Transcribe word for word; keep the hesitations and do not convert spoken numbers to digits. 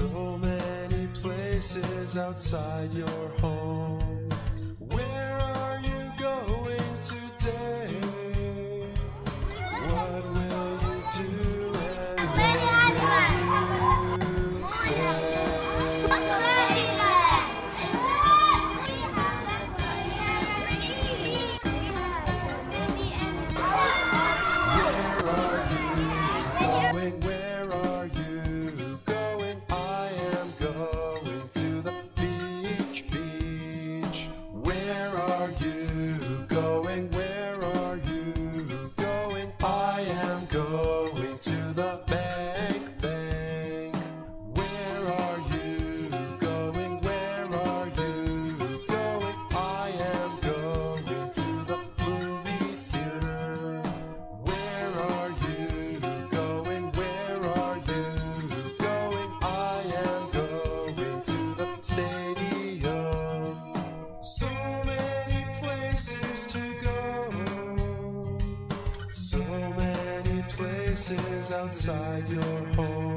So many places outside your home. Where are you going today? What will you do and what will you say? Where are you going? I am going to the beach, beach. Where are you going? Where are you going? I am going to the bank, bank. Where are you going? Where are you going? I am going to the movie theater. Where are you going? Where are you going? I am going to the stadium. So many places to go. So many places outside your home.